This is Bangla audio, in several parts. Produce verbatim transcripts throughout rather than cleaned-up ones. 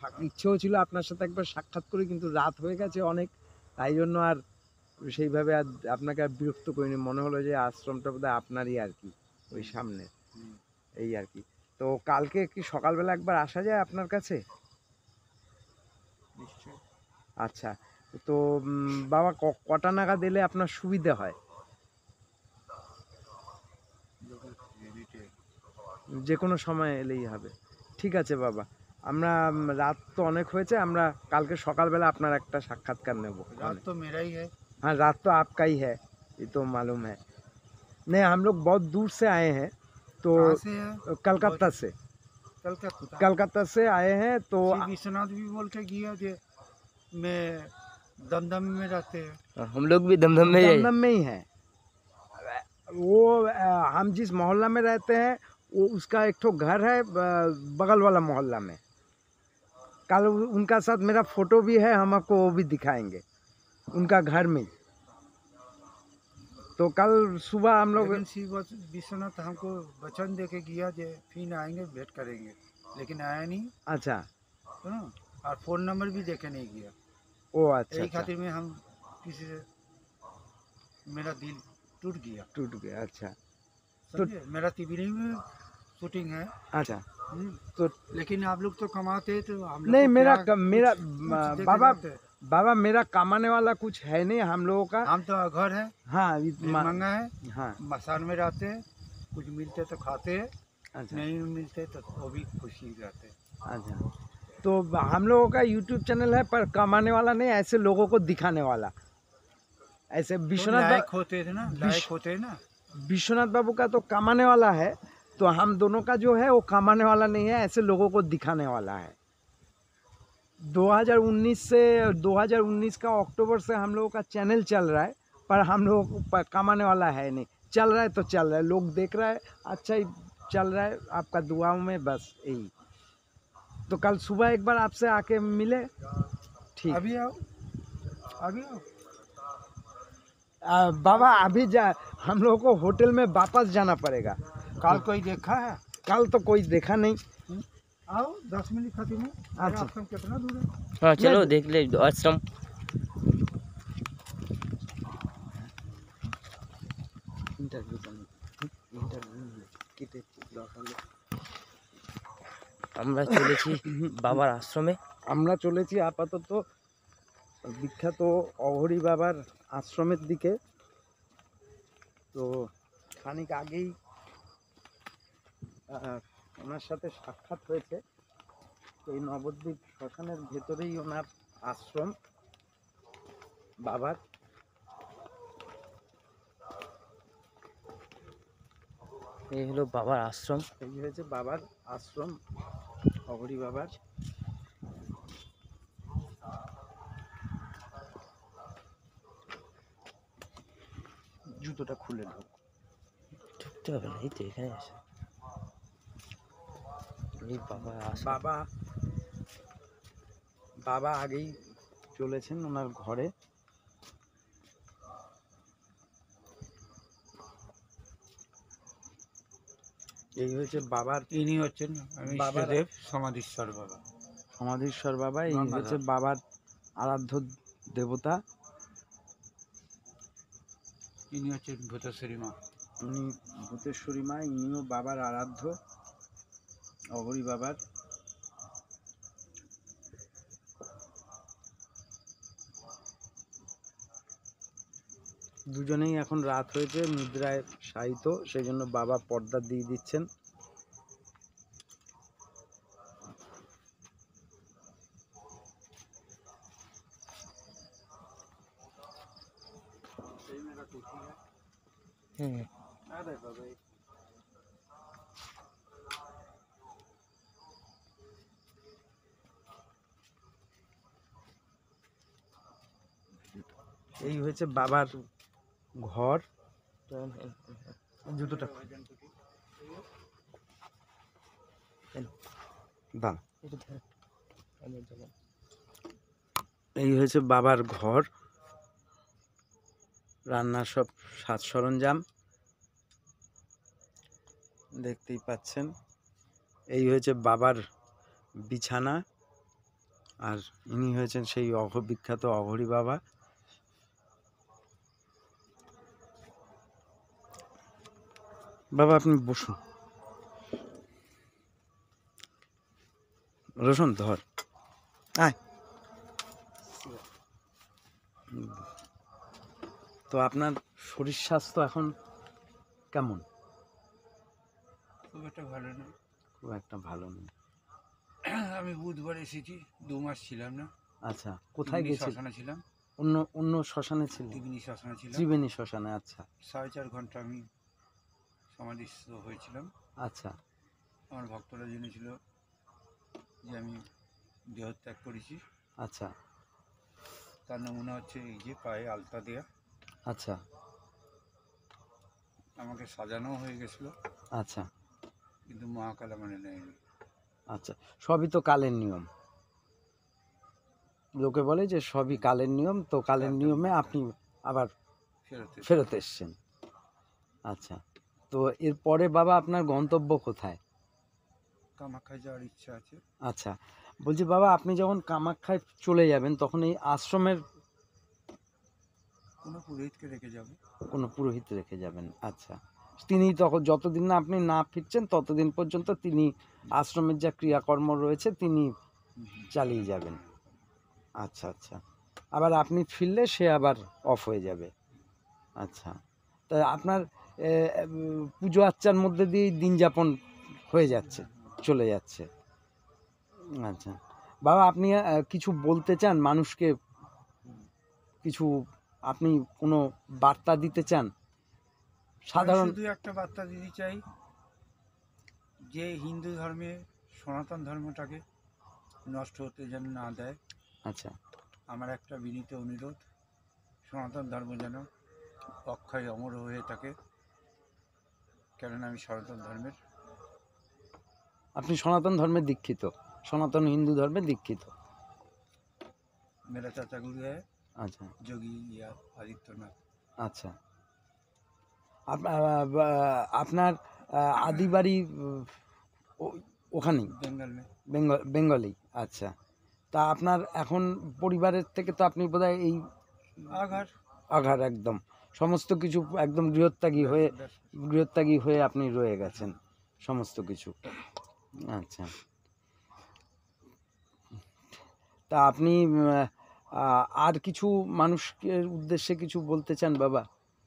ইচ্ছেও ছিল আপনার সাথে একবার সাক্ষাৎ করি, কিন্তু রাত হয়ে গেছে অনেক, তাই জন্য আর সেইভাবে আর আপনাকে আর বিরক্ত করিনি। মনে হলো যে আশ্রমটা বোধহয় আপনারই আর কি, ওই সামনে, এই আর কি। তো কালকে কি সকালবেলা একবার আসা যায় আপনার কাছে? আচ্ছা, তো বাবা কটা নাগাদ এলে আপনার সুবিধে হয়? যে কোনো সময় এলেই হবে। ঠিক আছে বাবা, আমরা রাত তো অনেক হয়েছে, আমরা কালকে সকালবেলা আপনার একটা সাক্ষাৎকার নেব। रात तो मेरा ही है। हाँ, रात तो आपका ही है, ये तो मालूम है। नहीं, हम लोग बहुत दूर से आए हैं, तो कहाँ से है? कलकत्ता से कलकत्ता। कलकत्ता से आए हैं। तो श्री विश्वनाथ भी बोल के गया जे मैं दमदम में रहते हैं। हम लोग भी दमदम में ही हैं। दमदम में ही हैं। वो अ, हम जिस मोहल्ला में रहते हैं वो उसका एक ठो घर है ब- बगल वाला मोहल्ला में। कल उ- उनका साथ मेरा फोटो भी है, हम आपको वो भी दिखाएंगे उनका घर में। तो कल सुबह हम लोग लेकिन श्री वस- विश्वनाथ हमको वचन दे के गया जे फिर आएंगे भेंट करेंगे, लेकिन आया नहीं। अच्छा, सुनो, और फोन नंबर भी देके नहीं गया। ओ अच्छा यही अच्छा, खातिर में हम किसी से मेरा दिल टूट गया। टूट गया। अच्छा समझे, मेरा टीवी में शूटिंग है। अच्छा, हम्म, तो लेकिन आप लोग तो कमाते हैं तो हम लोग नहीं, को मेरा क्या मेरा कुछ- कुछ म- देके बाबा जाते हैं। बाबा मेरा कमाने वाला कुछ है नहीं हम लोगों का। हम तो घर है, हाँ इ- मा- मंगा है, हाँ मसान में रहते हैं, कुछ मिलते तो खाते हैं, अच्छा नहीं मिलते तो वो भी खुशी रहते हैं। अच्छा। तो हम लोगों का यूट्यूब चैनल है, पर कमाने वाला नहीं, ऐसे लोगों को दिखाने वाला। ऐसे तो विश्वनाथ लायक बा- होते थे ना, विश- लायक होते हैं ना। विश्वनाथ बाबू का तो कमाने वाला है, तो हम दोनों का जो है वो कमाने वाला नहीं है, ऐसे लोगों को दिखाने वाला है। दो हज़ार उन्नीस से दो हज़ार उन्नीस का अक्टूबर से हम लोगों का चैनल चल रहा है, पर हम लोगों को प- कमाने वाला है नहीं। चल रहा है तो चल रहा है, लोग देख रहा है, अच्छा ही चल रहा है, आपका दुआओं में, बस यही। तो कल सुबह एक बार आपसे आके मिले, ठीक। अभी आओ, अभी आओ। आ, बाबा अभी जा, हम लोगों को होटल में वापस जाना पड़ेगा। कल कोई देखा है? कल तो कोई देखा नहीं। आओ, दस मिनट खातिर में। अच्छा। मेरा आश्रम कितना दूर है? हाँ चलो नहीं। देख ले आश्रम। আমরা চলেছি বাবার আশ্রমে। আমরা চলেছি আপাতত বিখ্যাত অঘরী বাবার আশ্রমের দিকে। তো খানিক আগেই আহ, ওনার সাথে সাক্ষাৎ হয়েছে। তো এই নবদ্বীপ শ্মশানের ভেতরেই ওনার আশ্রম বাবার। এই হলো বাবার আশ্রম। এই হয়েছে বাবার আশ্রম, অঘরী বাবার। জুতোটা খুলে ঢোক। ঢুকতে হবে না, এই তো এখানে আছে। এই বাবার আশ্রম। বাবা বাবা আগেই চলেছেন ওনার ঘরে। এই হয়েছে বাবার ইনি হচ্ছেন বাবার- ইষ্টদেব সমাধীশ্বর বাবা। সমাধীশ্বর বাবা। এই গঙ্গাধর। হচ্ছে বাবার আরাধ্য দেবতা। ইনি হচ্ছেন ভূতেশ্বরী মা। উনি ভূতেশ্বরী মা, ইনিও বাবার আরাধ্য, অঘরী বাবার। দুজনেই এখন রাত হয়েছে, নিদ্রায় শায়িত, সেই জন্য বাবা পর্দা দিয়ে দিচ্ছেন। হুম। এই হয়েছে বাবার ঘর। জুতোটা দাঁড়া। এই হয়েছে বাবার ঘর, রান্নার সব সাজ সরঞ্জাম দেখতেই পাচ্ছেন। এই হয়েছে বাবার বিছানা। আর ইনি হয়েছেন সেই অঘ বিখ্যাত অঘরী বাবা। বাবা আপনি বসুন, রোশন ধর, আয়। তো আপনার শরীর স্বাস্থ্য এখন কেমন? খুব একটা ভালো না। খুব একটা ভালো নেই। আমি বুধবার এসেছি, দু মাস ছিলাম না। আচ্ছা, কোথায় ত্রিবেণী গেছিল? শ্মশানে ছিলাম। অন্য অন্য শ্মশানে ছিল? ত্রিবেণী শ্মশানে ছিলাম। ত্রিবেণী শ্মশানে, আচ্ছা সাড়ে চার ঘন্টা আমি সমাধিস্থ হয়েছিলাম। আচ্ছা আমার ভক্তরা জেনেছিল যে আমি দেহত্যাগ করেছি। আচ্ছা তার নমুনা হচ্ছে এই যে পায়ে আলতা দেয়া। আচ্ছা আমাকে সাজানো হয়ে গেছিলো, আচ্ছা কিন্তু মহাকালা মানে নেয়নি। আচ্ছা, সবই তো কালের নিয়ম। লোকে বলে যে সবই কালের নিয়ম, তো কালের নিয়মে আপনি আবার ফেরত এসে ফেরত এসছেন। আচ্ছা, তো এরপরে বাবা আপনার গন্তব্য কোথায়? কামাখ্যায় যাওয়ার ইচ্ছা আছে। আচ্ছা, বলছি বাবা আপনি যখন কামাখ্যায় চলে যাবেন তখন এই আশ্রমের কোনো পুরোহিতকে রেখে যাব। কোনো পুরোহিত রেখে যাবেন? আচ্ছা, তিনি তখন যতদিন না আপনি না ফিরছেন ততদিন পর্যন্ত তিনি আশ্রমের যা ক্রিয়াকর্ম রয়েছে তিনি চালিয়ে যাবেন। আচ্ছা আচ্ছা, আবার আপনি ফিরলে সে আবার অফ হয়ে যাবে। আচ্ছা, তা আপনার এ, উম, পুজো আচ্চার মধ্যে দিয়েই দিন যাপন হয়ে যাচ্ছে, চলে যাচ্ছে। আচ্ছা বাবা, আপনি আহ, কিছু বলতে চান মানুষকে? কিছু আপনি কোনো বার্তা দিতে চান? সাধারণ শুধু একটা বার্তা দিতে চাই যে হিন্দু ধর্মে সনাতন ধর্মটাকে নষ্ট হতে যেন না দেয়। আচ্ছা আমার একটা বিনীত অনুরোধ, সনাতন ধর্ম যেন অক্ষয় অমর হয়ে থাকে, কেননা আমি সনাতন ধর্মের। আপনি সনাতন ধর্মে দীক্ষিত, সনাতন হিন্দু ধর্মে দীক্ষিত। মেরা চাচা গুরু হ্যাঁ আচ্ছা যোগী ইয়া আদিত্যনাথ। আচ্ছা, আপ- আহ, বা- আপনার আহ, আদি বাড়ি উম, ও- ওখানেই বেঙ্গল মে বেঙ্গল বেঙ্গলি? আচ্ছা, তা আপনার এখন পরিবারের থেকে তো আপনি বোধহয় এই আঘার আঘাত একদম সমস্ত কিছু একদম গৃহত্যাগী হয়ে গৃহত্যাগী হয়ে আপনি রয়ে গেছেন সমস্ত কিছু। আচ্ছা, তা আপনি উম, আহ, আর কিছু মানুষের উদ্দেশ্যে কিছু বলতে চান বাবা?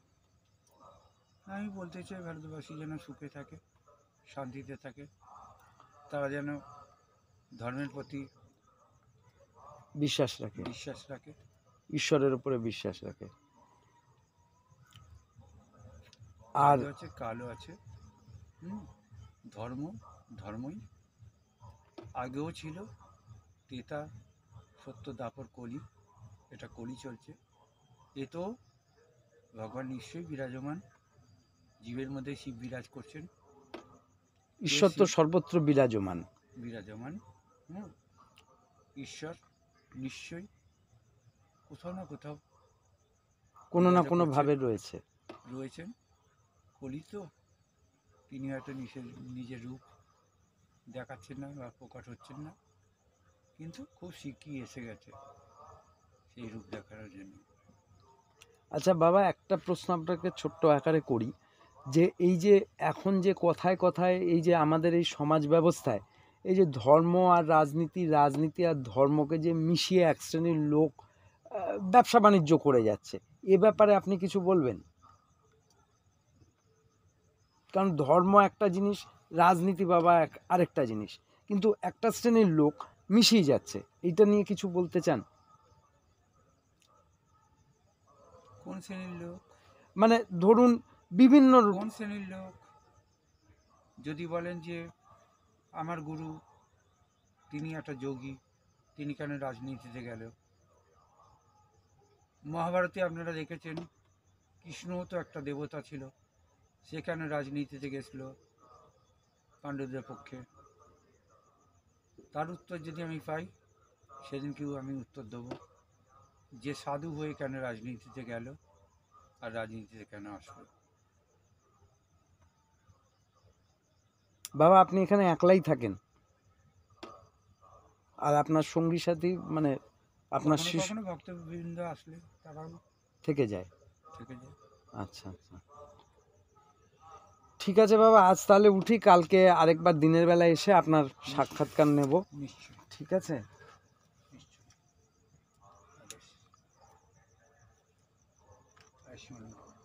আমি বলতে চাই ভারতবাসী যেন সুখে থাকে, শান্তিতে থাকে, তারা যেন ধর্মের প্রতি বিশ্বাস রাখে, বিশ্বাস রাখে। ঈশ্বরের উপরে বিশ্বাস রাখে। আর আগে আছে কালও আছে। হুম, ধর্ম ধর্মই আগেও ছিল, তেতা সত্য দাপর কলি, এটা কলি চলছে। এতেও ভগবান নিশ্চয়ই বিরাজমান, জীবের মধ্যে শিব বিরাজ করছেন, ঈশ্বর তো সর্বত্র বিরাজমান। বিরাজমান। হুম, ঈশ্বর নিশ্চয়ই কোথাও না কোথাও কোনো না বিরাজ কোনো করছেন, ভাবে রয়েছে। রয়েছেন। কলি তো, তিনি হয়তো নিজের নিজের রূপ দেখাচ্ছেন না বা প্রকাশ হচ্ছেন না, কিন্তু খুব শিগগিরই এসে গেছে সেই রূপ দেখানোর জন্য। আচ্ছা বাবা, একটা প্রশ্ন আপনাকে ছোট্ট আকারে করি, যে এই যে এখন যে কথায় কথায় এই যে আমাদের এই সমাজ ব্যবস্থায় এই যে ধর্ম আর রাজনীতি, রাজনীতি আর ধর্মকে যে মিশিয়ে এক শ্রেণীর লোক আহ, ব্যবসা বাণিজ্য করে যাচ্ছে, এ ব্যাপারে আপনি কিছু বলবেন? কারণ ধর্ম একটা জিনিস, রাজনীতি বাবা এক আরেকটা জিনিস, কিন্তু একটা শ্রেণীর লোক মিশিয়ে যাচ্ছে, এইটা নিয়ে কিছু বলতে চান? কোন শ্রেণীর লোক? মানে ধরুন বিভিন্ন কোন শ্রেণীর লোক? যদি বলেন যে আমার গুরু তিনি একটা যোগী, তিনি কেন রাজনীতিতে গেল? মহাভারতে আপনারা দেখেছেন কৃষ্ণও তো একটা দেবতা ছিল, সে কেন রাজনীতিতে গেছিল পাণ্ডবদের পক্ষে? তার উত্তর যদি আমি পাই সেদিনকেও আমি উত্তর দেবো যে সাধু হয়ে কেন রাজনীতিতে গেল আর রাজনীতিতে কেন আসলো। বাবা আপনি এখানে একলাই থাকেন? আর আপনার সঙ্গী সাথী মানে আপনার কখনো শিষ্য কখনো ভক্তবৃন্দ আসলে তারাও থেকে যায়? থেকে যায়। আচ্ছা আচ্ছা, ঠিক আছে বাবা, আজ তাহলে উঠি, কালকে আরেকবার দিনের বেলা এসে আপনার সাক্ষাৎকার নেব, নিশ্চয়ই ঠিক আছে? নিশ্চয়ই। আদেশ। আয়ুষ্মান।